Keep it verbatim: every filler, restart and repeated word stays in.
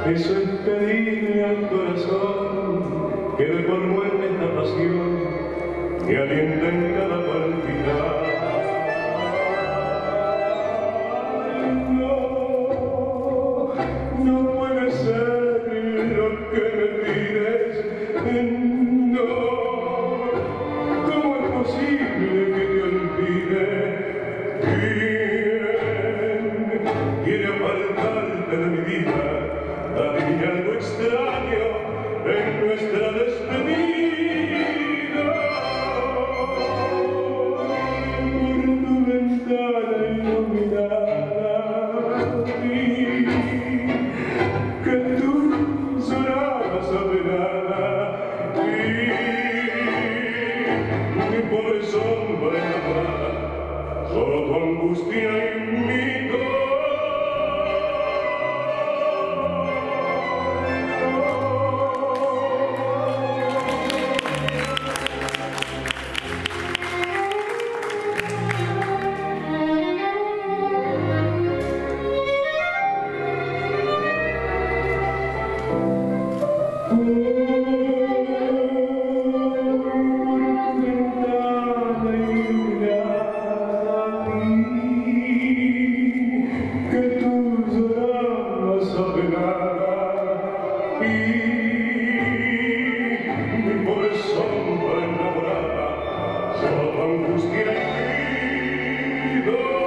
Eso es pedirle al corazón que de por muerte esta pasión me alienta en cada palpitar. No, no puede ser lo que me pides, no. ¿Cómo es posible que te olvide? ¿Quién quiere apartarte de mi vida? Adivina algo extraño en nuestra despedida. Por tu ventana iluminada vi que tú sonabas apenada y mi pobre sombra enamorada, solo tu angustia y mi dolor. Angustia y dolor.